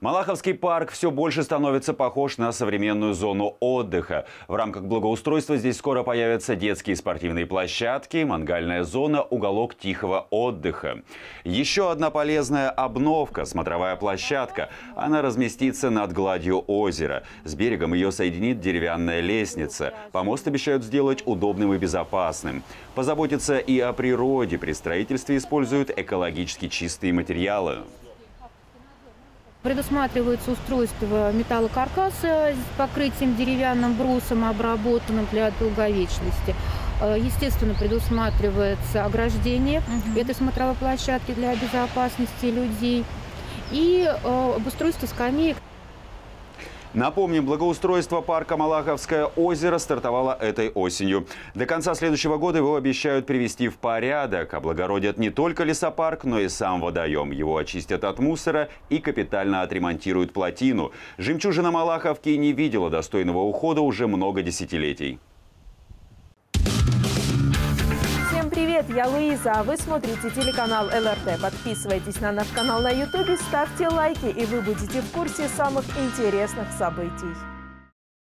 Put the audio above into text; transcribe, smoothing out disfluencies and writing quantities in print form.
Малаховский парк все больше становится похож на современную зону отдыха. В рамках благоустройства здесь скоро появятся детские спортивные площадки, мангальная зона, уголок тихого отдыха. Еще одна полезная обновка – смотровая площадка. Она разместится над гладью озера. С берегом ее соединит деревянная лестница. Помост обещают сделать удобным и безопасным. Позаботиться и о природе. При строительстве используют экологически чистые материалы. Предусматривается устройство металлокаркаса с покрытием деревянным брусом, обработанным для долговечности. Естественно, предусматривается ограждение этой смотровой площадки для безопасности людей и обустройство скамеек. Напомним, благоустройство парка Малаховское озеро стартовало этой осенью. До конца следующего года его обещают привести в порядок. Облагородят не только лесопарк, но и сам водоем. Его очистят от мусора и капитально отремонтируют плотину. Жемчужина Малаховки не видела достойного ухода уже много десятилетий. Всем привет, я Луиза, а вы смотрите телеканал ЛРТ. Подписывайтесь на наш канал на YouTube, ставьте лайки, и вы будете в курсе самых интересных событий.